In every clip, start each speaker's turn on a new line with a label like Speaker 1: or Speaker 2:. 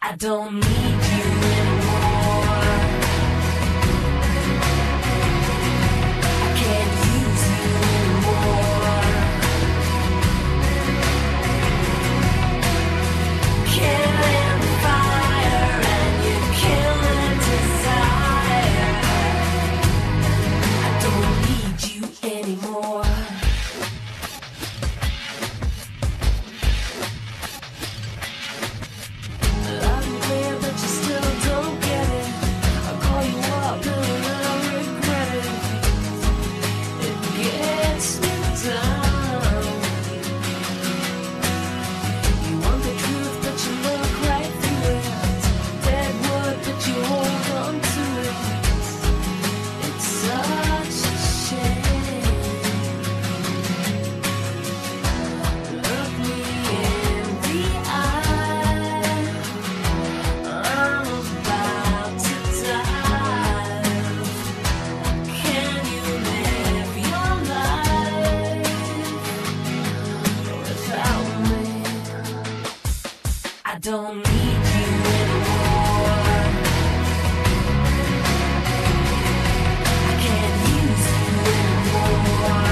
Speaker 1: I don't need you anymore. I can't use you anymore. Killing fire and you're killing desire. I don't need you anymore. Deadwood, but you hold on to it. It's such a shame. Look me in the eye. I'm about to die. Can you live your life without me? I don't need you anymore. I can't use you anymore.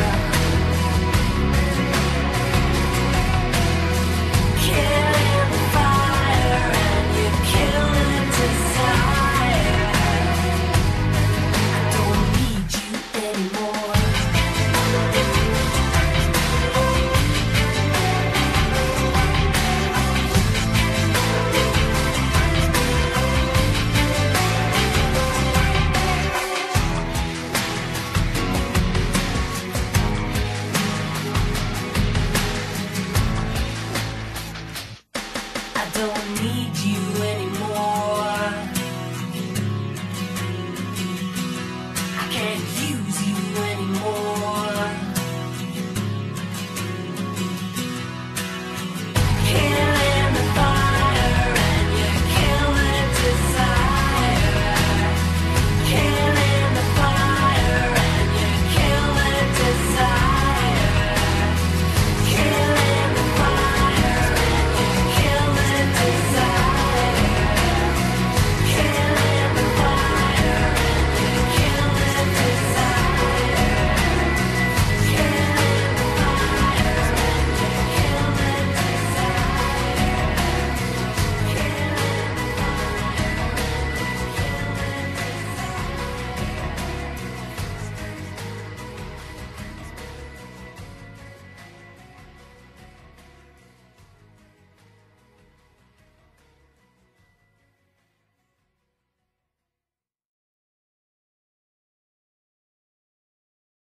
Speaker 1: Killing fire and you're killing desire. I don't need you anymore. I don't need